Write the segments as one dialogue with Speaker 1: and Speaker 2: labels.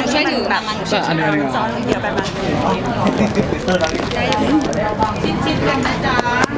Speaker 1: ช่วยถือแบบ
Speaker 2: อันนี้
Speaker 3: ซ้อนเดียวไปมาชิดกันนะจ๊ะ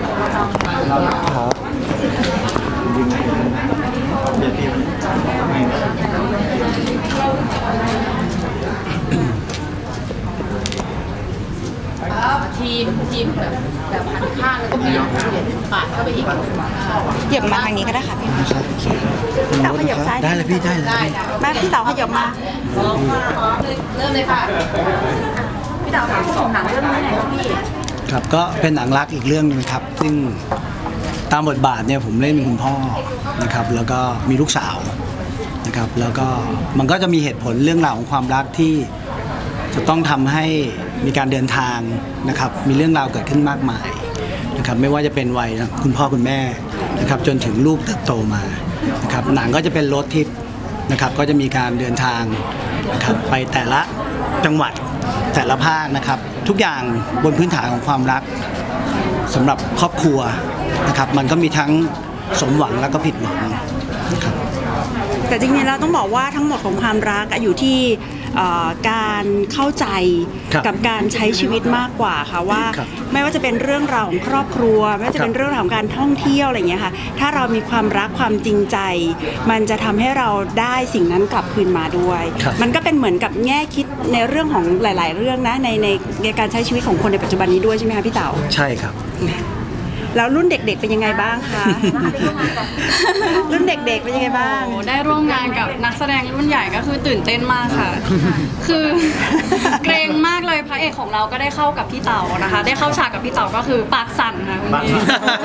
Speaker 3: ทีมแบบหันข้างแล้วก็มีปาดเข้าไปอีก
Speaker 1: เหยียบมาทางนี้ก็ได้ค่ะพี่
Speaker 3: เต๋าขยับซ้าย
Speaker 2: ได้เลยพี่ได้เลย
Speaker 3: มาพี่เต๋าขยับมาเริ่มเลยค่ะพี่เต๋าถามหนังเรื่องนี้ไหนครับพี่
Speaker 2: ครับก็เป็นหนังรักอีกเรื่องนึงครับซึ่งตามบทบาทเนี่ยผมเล่นเป็นคุณพ่อนะครับแล้วก็มีลูกสาวนะครับแล้วก็มันก็จะมีเหตุผลเรื่องราวของความรักที่จะต้องทำให้มีการเดินทางนะครับมีเรื่องราวเกิดขึ้นมากมายนะครับไม่ว่าจะเป็นวัยคุณพ่อคุณแม่นะครับจนถึงลูกเติบโตมานะครับหนังก็จะเป็นรถทิพย์นะครับก็จะมีการเดินทางนะครับไปแต่ละจังหวัดแต่ละภาคนะครับทุกอย่างบนพื้นฐานของความรักสำหรับครอบครัวนะครับมันก็มีทั้งสมหวังแล้วก็ผิดหวังนะครับ
Speaker 3: แต่จริงๆเราต้องบอกว่าทั้งหมดของความรักอยู่ที่การเข้าใจกับการใช้ชีวิตมากกว่าค่ะว่าไม่ว่าจะเป็นเรื่องราวของครอบครัวไม่ว่าจะเป็นเรื่องราวของการท่องเที่ยวอะไรอย่างเงี้ยค่ะถ้าเรามีความรักความจริงใจมันจะทำให้เราได้สิ่งนั้นกลับคืนมาด้วยมันก็เป็นเหมือนกับแง่คิดในเรื่องของหลายๆเรื่องนะในการใช้ชีวิตของคนในปัจจุบันนี้ด้วยใช่ไหมคะพี่เต๋า
Speaker 2: ใช่ครับ
Speaker 3: แล้วรุ่นเด็กๆเป็นยังไงบ้างคะรุ่นเด็กๆเป็นยังไงบ้าง
Speaker 1: ได้ร่วมงานกับนักแสดงรุ่นใหญ่ก็คือตื่นเต้นมากค่ะคือเกรงมากเลยพระเอกของเราก็ได้เข้ากับพี่เต๋านะคะได้เข้าฉากกับพี่เต๋าก็คือปากสั่นค่ะคุณพี่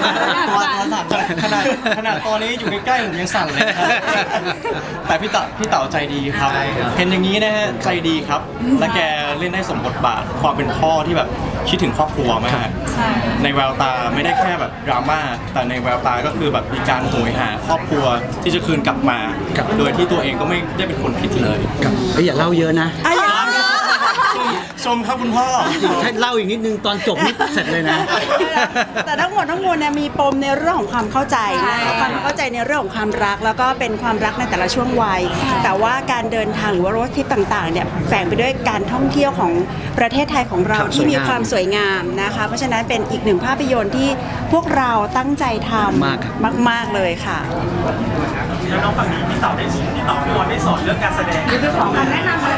Speaker 4: ขนาดตอนนี้อยู่ใกล้ๆผมยังสั่นเลยครับแต่พี่เต๋าใจดีครับเห็นอย่างนี้นะฮะใจดีครับและแกเล่นได้สมบทบาทความเป็นพ่อที่แบบคิดถึงครอบครัวมากในแววตาไม่ได้แค่แบบดราม่าแต่ในแววตาก็คือแบบมีการโหยหาครอบครัวที่จะคืนกลับมาโดยที่ตัวเองก็ไม่ได้เป็นคนผิดเลย
Speaker 2: อย่าเล่าเยอะนะ
Speaker 4: ชมครับคุณพ่อ
Speaker 2: ให้เล่าอีกนิดนึงตอนจบนิดเสร็จเลยนะ
Speaker 3: แต่ทั้งหมดเนี่ยมีปมในเรื่องของความเข้าใจนะคะความเข้าใจในเรื่องของความรักแล้วก็เป็นความรักในแต่ละช่วงวัยแต่ว่าการเดินทางหรือว่ารถทริปต่างๆเนี่ยแฝงไปด้วยการท่องเที่ยวของประเทศไทยของเราที่มีความสวยงามนะคะเพราะฉะนั้นเป็นอีกหนึ่งภาพยนตร์ที่พวกเราตั้งใจทำมากเลยค่ะ
Speaker 4: แล้วน้องฝั่งนี้พี่เต๋าพี่บอลได้สอนเรื่องการแสดง
Speaker 3: คือของคำแนะนำอะไร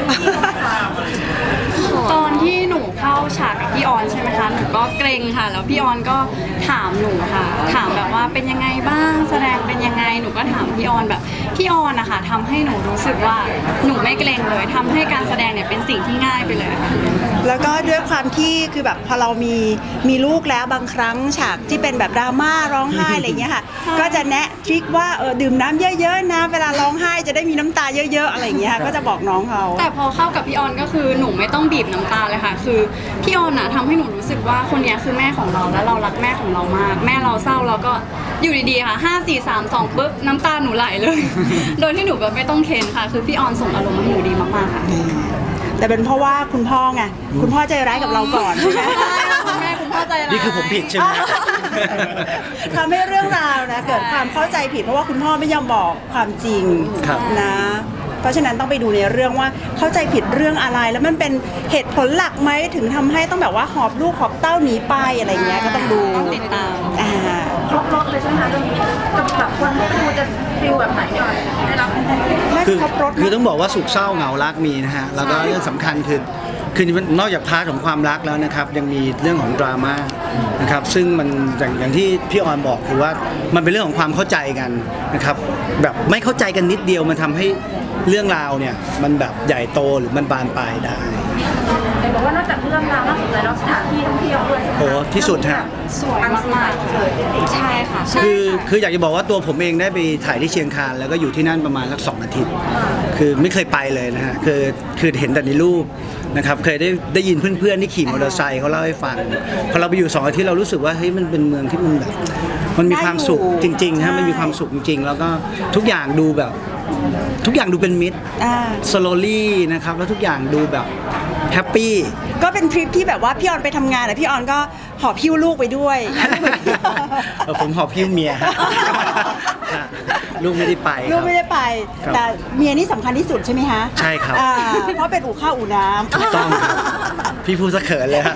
Speaker 1: ตอนที่หนูเข้าฉากกับพี่ออนใช่ไหมคะหนูก็เกรงค่ะแล้วพี่ออนก็ถามหนูค่ะถามแบบว่าเป็นยังไงบ้างแสดงเป็นยังไงหนูก็ถามพี่ออนแบบพี่ออนนะคะทำให้หนูรู้สึกว่าหนูไม่เกรงเลยทำให้การแสดงเนี่ยเป็นสิ่งที่ง่ายไปเลยค่ะ
Speaker 3: แล้วก็ด้วยความที่คือแบบพอเรามีลูกแล้วบางครั้งฉากที่เป็นแบบดราม่าร้องไห้อะไรเงี้ยค่ะก็จะแนะทริคว่าดื่มน้ำเยอะๆนะเวลาร้องไห้จะได้มีน้ำตาเยอะๆอะไรเงี้ยก็จะบอกน้องเขา
Speaker 1: แต่พอเข้ากับพี่ออนก็คือหนูไม่ต้องบีบน้ำตาเลยค่ะคือพี่ออนน่ะทำให้หนูรู้สึกว่าคนนี้คือแม่ของเราและเรารักแม่ของเรามากแม่เราเศร้าเราก็อยู่ดีๆค่ะ5 4 3 2ปุ๊บน้ำตาหนูไหลเลย โดยที่หนูแบบไม่ต้องเค้นค่ะคือพี่ออนส่งอารมณ์มาให้หนูดีมากๆค่ะ
Speaker 3: แต่เป็นเพราะว่าคุณพ่อไงคุณพ่อใจร้ายกับเราก่อนใช่ไหม
Speaker 1: คุณแม่คุณพ่อใจร้าย
Speaker 2: นี่คือผมผิดใช่ไหม
Speaker 3: ทำให้เรื่องราวนะเกิดความเข้าใจผิดเพราะว่าคุณพ่อไม่ยอมบอกความจริงนะเพราะฉะนั้นต้องไปดูในเรื่องว่าเข้าใจผิดเรื่องอะไรแล้วมันเป็นเหตุผลหลักไหมถึงทำให้ต้องแบบว่าหอบลูกหอบเต้าหนีไปอะไรเงี้ยก็ต้องดู
Speaker 1: ติดตาม
Speaker 3: ครบรถเลยใช่ไหมคะเรื่องนี้กับแบบคนที่ดูจะฟิลแบบไหนเนี่ยได้รับ
Speaker 2: คือต้องบอกว่าสุขเศร้าเหงารักมีนะฮะแล้วก็เรื่องสำคัญคือนอกจากพาร์ทของความรักแล้วนะครับยังมีเรื่องของดราม่านะครับซึ่งมันอย่างที่พี่ออนบอกคือว่ามันเป็นเรื่องของความเข้าใจกันนะครับแบบไม่เข้าใจกันนิดเดียวมันทำให้เรื่องราวเนี่ยมันแบบใหญ่โตหรือมันบานปลายได้
Speaker 3: แต่บอกว่านอกจากเรื่องราวน่าสนใจแล้วสถานที่ท่องเที่ยวด้วย
Speaker 2: โอ้ที่สุดฮะ
Speaker 1: สวยมากๆใช่ค่ะ
Speaker 2: คืออยากจะบอกว่าตัวผมเองได้ไปถ่ายที่เชียงคานแล้วก็อยู่ที่นั่นประมาณสัก2 อาทิตย์คือไม่เคยไปเลยนะฮะคือเห็นแต่ในรูปนะครับเคยได้ยินเพื่อนๆที่ขี่มอเตอร์ไซค์เขาเล่าให้ฟังพอเราไปอยู่2 อาทิตย์เรารู้สึกว่าเฮ้ยมันเป็นเมืองที่มันแบบมันมีความสุขจริงๆฮะมันมีความสุขจริงๆแล้วก็ทุกอย่างดูแบบทุกอย่างดูเป็นมิตรสโลลี่นะครับแล้วทุกอย่างดูแบบแฮปปี้
Speaker 3: ก็เป็นทริปที่แบบว่าพี่ออนไปทำงานแต่พี่ออนก็หอบพิ้วลูกไปด้วย
Speaker 2: ผมหอบพิ้วเมียฮะลูกไม่ได้ไป
Speaker 3: ลูกไม่ได้ไป
Speaker 2: ครับ
Speaker 3: แต่เมียนี่สำคัญที่สุดใช่ไหมคะ
Speaker 2: ใช่ครับ
Speaker 3: เพราะเป็นอู่ข้าวอู่น้ำ
Speaker 2: ถูกต้องครับพี่พูดซะเขินเลยฮะ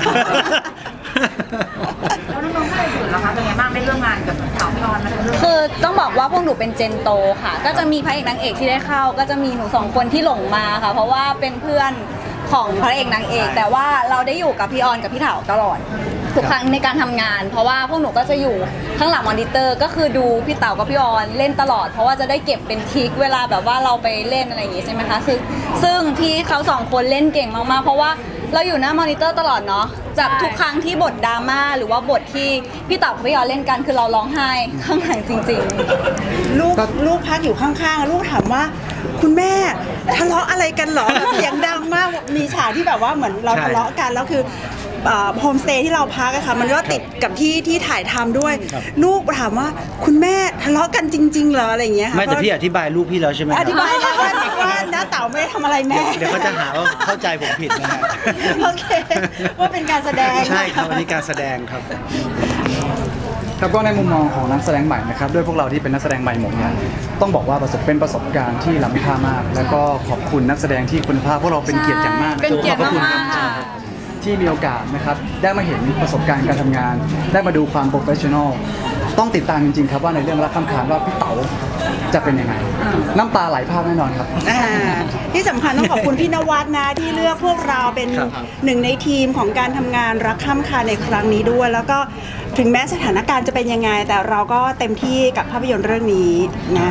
Speaker 5: แล้วน้องๆท่านอื่นล่ะคะเป็นไงบ้างได้ร่วมงานกับสาวพี่ออนไหม
Speaker 1: คือต้องบอกว่าพวกหนูเป็นเจนโตค่ะ ก็จะมีพระเอกนางเอกที่ได้เข้า ก็จะมีหนูสองคนที่หลงมาค่ะ เพราะว่าเป็นเพื่อนของพระเอกนางเอก แต่ว่าเราได้อยู่กับพี่ออนกับพี่เถาตลอดทุกครั้งในการทำงาน เพราะว่าพวกหนูก็จะอยู่ข้างหลังมอนิเตอร์ก็คือดูพี่เต๋ากับพี่ออนเล่นตลอด เพราะว่าจะได้เก็บเป็นทริคเวลาแบบว่าเราไปเล่นอะไรอย่างงี้ใช่ไหมคะซึ่งพี่เขาสองคนเล่นเก่งมากๆเพราะว่าเราอยู่หน้ามอนิเตอร์ตลอดเนาะจากทุกครั้งที่บทดราม่าหรือว่าบทที่พี่เต๋ากับพี่ออนเล่นกันคือเราร้องไห้ข้างหลังจริงๆ
Speaker 3: ลูกพักอยู่ข้างๆลูกถามว่าคุณแม่ทะเลาะอะไรกันเหรอแบบเสียงดังมากมีฉากที่แบบว่าเหมือนเรา
Speaker 2: ใช่
Speaker 3: ทะเลาะกันแล้วคือโฮมสเตย์ที่เราพักอะค่ะมันก็ติดกับที่ถ่ายทำด้วย
Speaker 2: ครับ
Speaker 3: ลูกถามว่าคุณแม่ทะเลาะกันจริงๆเหรออะไรอย่างเงี้ยค่ะ
Speaker 2: ไม่แต่พี่อธิบายลูกพี่แล้วใช่ไหมค
Speaker 3: อ
Speaker 2: รับ
Speaker 3: ธิบายแล้วว่าน้าเต๋าไม่ได้ทำอะไรแม่
Speaker 2: เดี๋ยวเขาจะหาว่าเข้าใจผมผิดนะฮะ
Speaker 3: โอเคว่าเป็นการแสดง
Speaker 2: ใช่ครับอันนี้การแสดงครับ
Speaker 6: ครับก็ในมุมมองของนักแสดงใหม่นะครับด้วยพวกเราที่เป็นนักแสดงใหม่หมดเนี่ยต้องบอกว่าเป็นประสบการณ์ที่ล้ำค่ามาก แล้วก็ขอบคุณนักแสดงที่คุณภาพพวกเราเป็นเกียรติอย่างมากนะ
Speaker 1: เป็นเกียรติ
Speaker 6: ขอบพะคุณ
Speaker 1: มากๆค่ะ
Speaker 6: ที่มีโอกาสนะครับได้มาเห็นประสบการณ์การทำงาน ได้มาดูความโปรเฟชชั่นอลต้องติดตามจริงๆครับว่าในเรื่องรักข้ามคานว่าพี่เต๋าจะเป็นยังไง น้ำตาไหลภาคแน่นอนครับ
Speaker 3: ที่สำคัญต้องขอบคุณพี่นวัดนะที่เลือกพวกเราเป็น
Speaker 2: ครับ
Speaker 3: หนึ่งในทีมของการทำงานรักข้ามคานในครั้งนี้ด้วย แล้วก็ถึงแม้สถานการณ์จะเป็นยังไง แต่เราก็เต็มที่กับภาพยนตร์เรื่องนี้นะ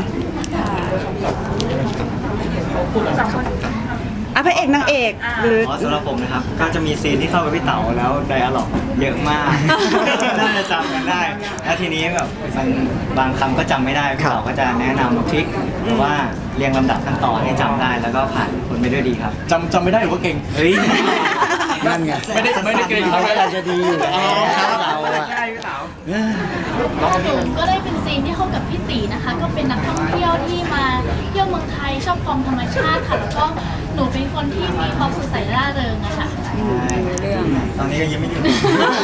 Speaker 3: พระเอกนางเอกหรือ
Speaker 7: สำหรับผมนะครับ ก็จะมีซีนที่เข้าไปพี่เต๋าแล้วไดอะล็อกเยอะมาก น่าจะจำกันได้ แล้วทีนี้แบบมันบางคำก็จำไม่ได้พี่เต๋าก็จะแนะนำทริคหรือว่าเรียงลำดับขั้นตอนให้จำได้ แล้วก็ผ่านผลไปด้วยดีครับ
Speaker 4: จำไม่ได้หรือว่าเก่ง
Speaker 7: เฮ้ย
Speaker 2: นั่นไง
Speaker 4: ไม่ได้เก่ง
Speaker 2: เขาเราจะดีอยู่แล้วเราอะ
Speaker 8: หนูก็ได้เป็นซีนที่เข้ากับพี่ตีนะคะ ก็เป็นนักท่องเที่ยวที่มาเที่ยวเมืองไทยชอบความธรรมชาติค่ะ แล้วก็หนูเป็นคนที่มีความสดใสร่าเริงอะค่ะ
Speaker 7: ตอนนี้ก็ยิ้มไม่หยุด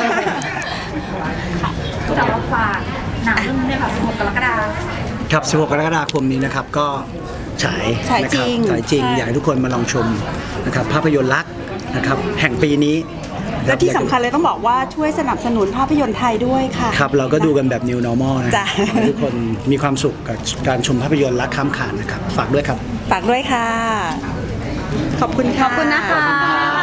Speaker 5: แต่ว่าฝากหนังเรื่องนี้เลยค่ะ16 กรกฎาคม
Speaker 2: ครับ 16 กรกฎาคมนี้นะครับก็ฉาย
Speaker 3: ฉาย
Speaker 2: นะ
Speaker 3: จ
Speaker 2: ค
Speaker 3: ริ
Speaker 2: บ
Speaker 3: ง
Speaker 2: ฉายจริง
Speaker 3: ใช่
Speaker 2: อยากให้ทุกคนมาลองชมนะครับภาพยนตร์รักนะครับแห่งปีนี้
Speaker 3: และที่สำคัญเลยต้องบอกว่าช่วยสนับสนุนภาพยนตร์ไทยด้วยค่ะ
Speaker 2: ครับเราก็ดูกันแบบ new normal นะ
Speaker 3: จ้ะ
Speaker 2: ขอให้ทุกคนมีความสุขกับการชมภาพยนตร์รักข้ามคานนะครับฝากด้วยครับ
Speaker 3: ฝากด้วยค่ะ ขอบคุณค่ะ
Speaker 1: ขอบคุณนะคะ